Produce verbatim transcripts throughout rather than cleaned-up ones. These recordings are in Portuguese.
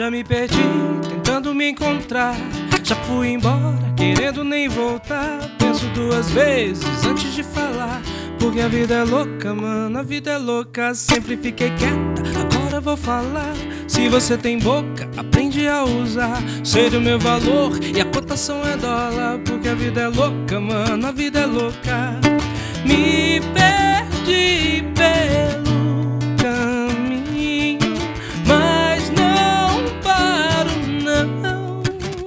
Já me perdi tentando me encontrar. Já fui embora querendo nem voltar. Penso duas vezes antes de falar, porque a vida é louca, mano, a vida é louca. Sempre fiquei quieta, agora vou falar. Se você tem boca, aprende a usar. Sei do meu valor e a cotação é dólar, porque a vida é louca, mano, a vida é louca. Me perdi pelo caminho, mas não paro não.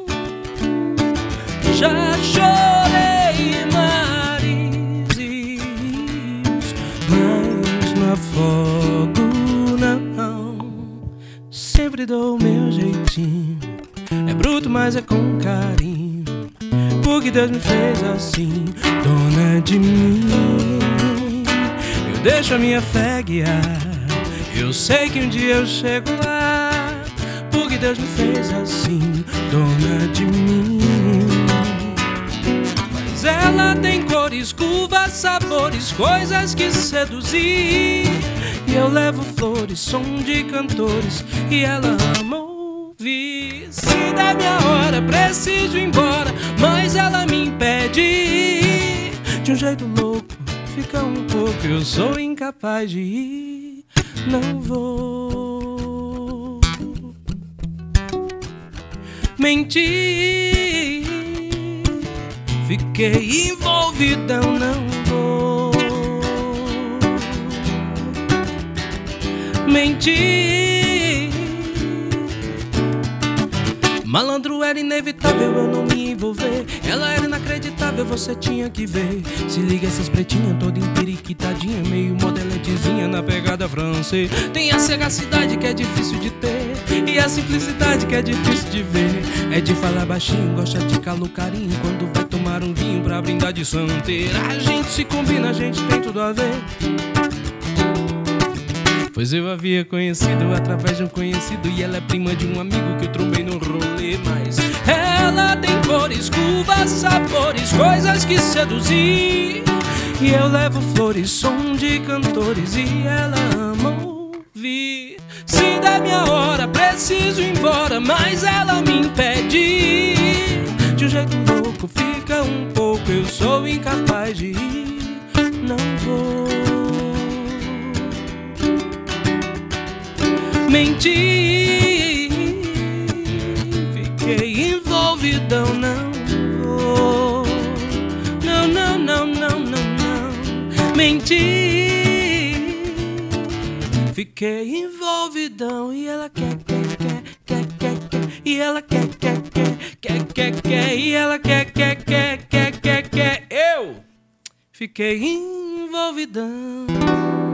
Já chorei mares e rios, mas não afogo não. Sempre dou o meu jeitinho, é bruto mas é com carinho, porque Deus me fez assim, dona de mim. Eu deixo a minha fé guiar, eu sei que um dia eu chego lá, porque Deus me fez assim, dona de mim. Mas ela tem cores, curvas, sabores, coisas que seduzir. E eu levo flores, som de cantores, e ela ama ouvir. Se der minha hora, preciso ir embora, mas ela me impede. De um jeito louco, fica um pouco, eu sou incapaz de ir. Não vou mentir, fiquei envolvidão, não vou mentir. Malandro era inevitável eu não me envolver, ela era inacreditável, você tinha que ver. Se liga essas pretinhas toda empiriquitadinha, meio modeletezinha na pegada francês. Tem a sagacidade que é difícil de ter, e a simplicidade que é difícil de ver. É de falar baixinho, gosta de calo carinho, quando vai tomar um vinho pra brindar de santeira. A gente se combina, a gente tem tudo a ver, pois eu havia conhecido através de um conhecido, e ela é prima de um amigo que eu trombei no rolê. Mas ela tem cores, curvas, sabores, coisas que seduzir. E eu levo flores, som de cantores, e ela ama ouvir. Se der minha hora, preciso ir embora, mas ela me impede. De um jeito louco, fica um pouco, eu sou incapaz de ir. Não vou mentir, fiquei envolvidão, não vou. Não, não, não, não, não, não mentir, fiquei envolvidão. E ela quer, quer, quer, quer, quer, quer, e ela quer, quer, quer, quer, quer, quer, e ela quer, quer, quer, quer, quer, quer. Eu fiquei envolvidão.